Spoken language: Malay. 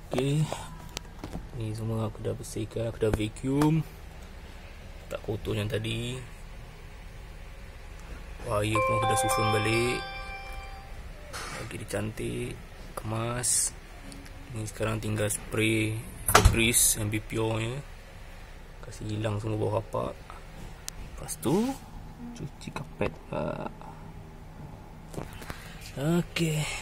Okay, ni semua aku dah bersihkan, aku dah vacuum. Tak kotor yang tadi. Wire pun aku dah susun balik. Bagi dia cantik, kemas. Ni sekarang tinggal spray Febreze yang Pure nya. Kasih hilang semua bau rapak. Lepas tu cuci kapet. Okay.